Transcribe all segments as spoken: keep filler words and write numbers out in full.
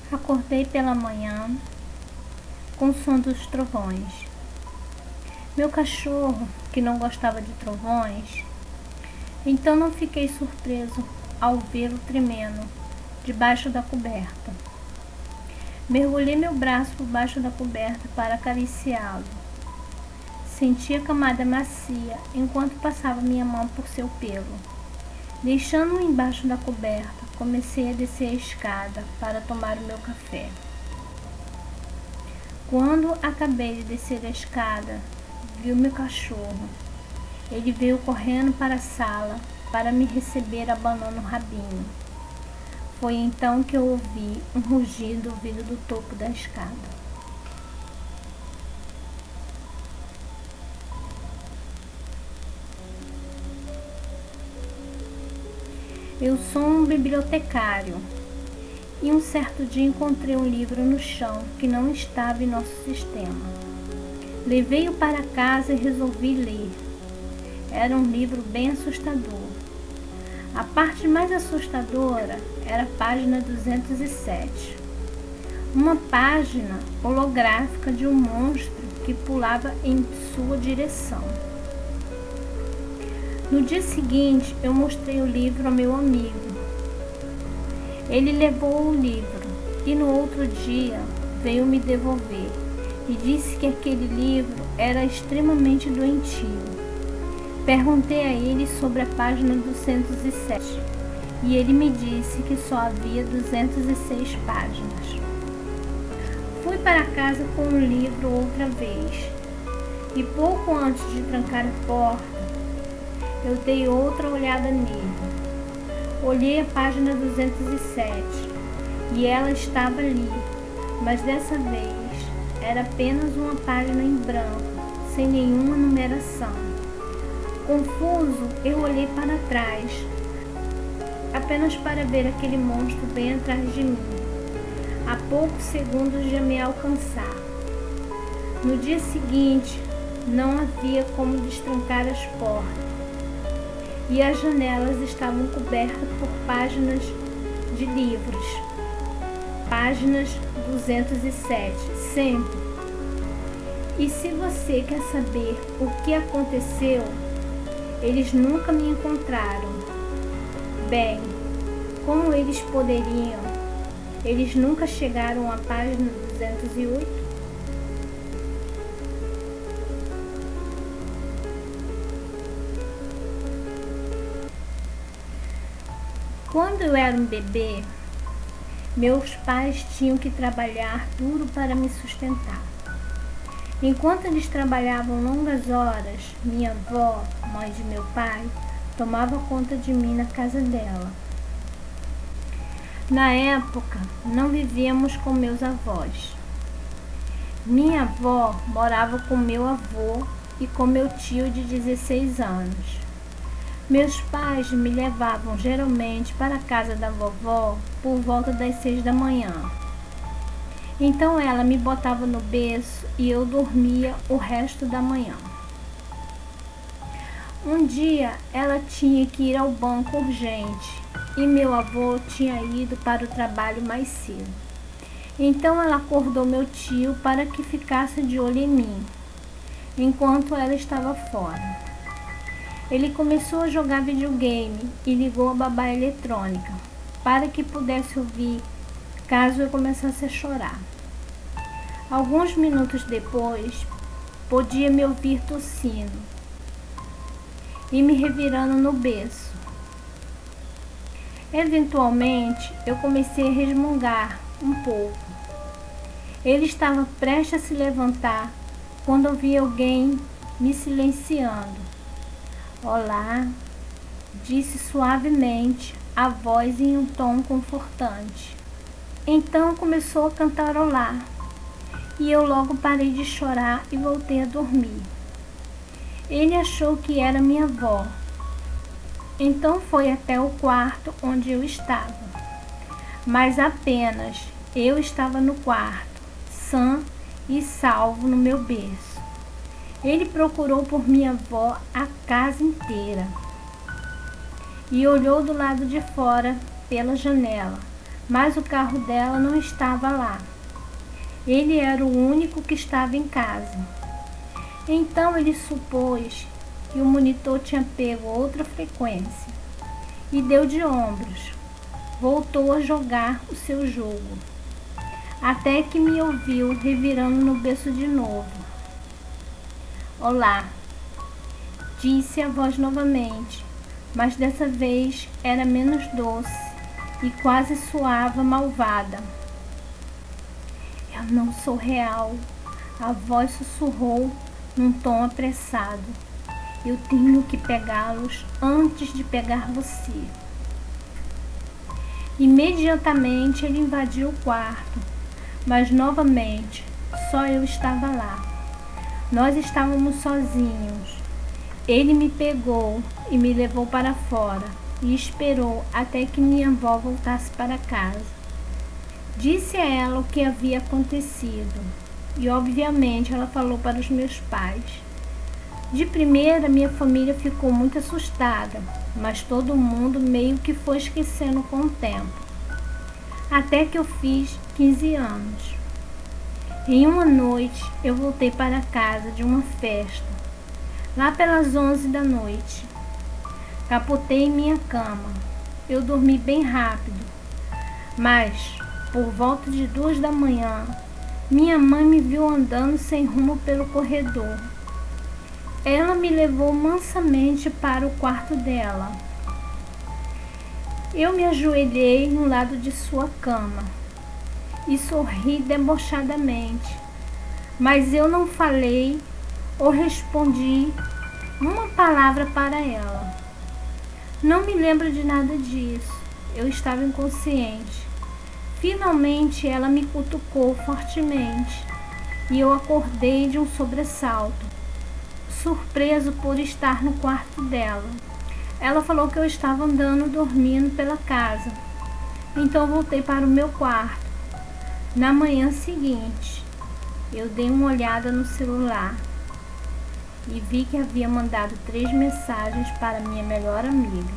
Acordei pela manhã com o som dos trovões. Meu cachorro, que não gostava de trovões, então não fiquei surpreso ao vê-lo tremendo debaixo da coberta. Mergulhei meu braço por baixo da coberta para acariciá-lo. Senti a camada macia enquanto passava minha mão por seu pelo. Deixando-o embaixo da coberta, comecei a descer a escada para tomar o meu café. Quando acabei de descer a escada, vi o meu cachorro. Ele veio correndo para a sala para me receber abanando o rabinho. Foi então que eu ouvi um rugido vindo do topo da escada. Eu sou um bibliotecário e um certo dia encontrei um livro no chão que não estava em nosso sistema. Levei-o para casa e resolvi ler. Era um livro bem assustador. A parte mais assustadora era a página duzentos e sete. Uma página holográfica de um monstro que pulava em sua direção. No dia seguinte, eu mostrei o livro ao meu amigo. Ele levou o livro e no outro dia veio me devolver e disse que aquele livro era extremamente doentio. Perguntei a ele sobre a página duzentos e sete e ele me disse que só havia duzentas e seis páginas. Fui para casa com o livro outra vez e pouco antes de trancar a porta, eu dei outra olhada nele. Olhei a página duzentos e sete e ela estava ali, mas dessa vez era apenas uma página em branco, sem nenhuma numeração. Confuso, eu olhei para trás, apenas para ver aquele monstro bem atrás de mim, a poucos segundos de me alcançar. No dia seguinte, não havia como destrancar as portas, e as janelas estavam cobertas por páginas de livros. Páginas duzentos e sete, sempre. E se você quer saber o que aconteceu, eles nunca me encontraram. Bem, como eles poderiam? Eles nunca chegaram à página duzentos e oito? Quando eu era um bebê, meus pais tinham que trabalhar duro para me sustentar. Enquanto eles trabalhavam longas horas, minha avó, mãe de meu pai, tomava conta de mim na casa dela. Na época, não vivíamos com meus avós. Minha avó morava com meu avô e com meu tio de dezesseis anos. Meus pais me levavam geralmente para a casa da vovó por volta das seis da manhã. Então ela me botava no berço e eu dormia o resto da manhã. Um dia ela tinha que ir ao banco urgente e meu avô tinha ido para o trabalho mais cedo. Então ela acordou meu tio para que ficasse de olho em mim, enquanto ela estava fora. Ele começou a jogar videogame e ligou a babá eletrônica para que pudesse ouvir caso eu começasse a chorar. Alguns minutos depois, podia me ouvir tossindo e me revirando no berço. Eventualmente, eu comecei a resmungar um pouco. Ele estava prestes a se levantar quando ouvi alguém me silenciando. Olá, disse suavemente, a voz em um tom confortante. Então começou a cantarolar, e eu logo parei de chorar e voltei a dormir. Ele achou que era minha avó, então foi até o quarto onde eu estava. Mas apenas eu estava no quarto, sã e salvo no meu berço. Ele procurou por minha avó a casa inteira e olhou do lado de fora pela janela, mas o carro dela não estava lá. Ele era o único que estava em casa. Então ele supôs que o monitor tinha pego outra frequência e deu de ombros. Voltou a jogar o seu jogo, até que me ouviu revirando no berço de novo. Olá, disse a voz novamente, mas dessa vez era menos doce e quase soava malvada. Eu não sou real, a voz sussurrou num tom apressado. Eu tenho que pegá-los antes de pegar você. Imediatamente ele invadiu o quarto, mas novamente só eu estava lá. Nós estávamos sozinhos. Ele me pegou e me levou para fora e esperou até que minha avó voltasse para casa. Disse a ela o que havia acontecido e, obviamente, ela falou para os meus pais. De primeira, minha família ficou muito assustada, mas todo mundo meio que foi esquecendo com o tempo. Até que eu fiz quinze anos. Em uma noite, eu voltei para casa de uma festa, lá pelas onze da noite. Capotei em minha cama. Eu dormi bem rápido, mas, por volta de duas da manhã, minha mãe me viu andando sem rumo pelo corredor. Ela me levou mansamente para o quarto dela. Eu me ajoelhei no lado de sua cama e sorri debochadamente, mas eu não falei ou respondi uma palavra para ela. Não me lembro de nada disso. Eu estava inconsciente. Finalmente ela me cutucou fortemente e eu acordei de um sobressalto, surpreso por estar no quarto dela. Ela falou que eu estava andando dormindo pela casa. Então voltei para o meu quarto. Na manhã seguinte, eu dei uma olhada no celular e vi que havia mandado três mensagens para minha melhor amiga.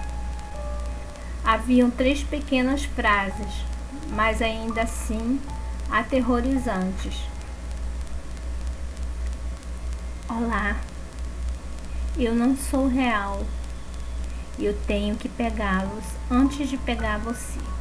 Haviam três pequenas frases, mas ainda assim aterrorizantes. Olá, eu não sou real. Eu tenho que pegá-los antes de pegar você.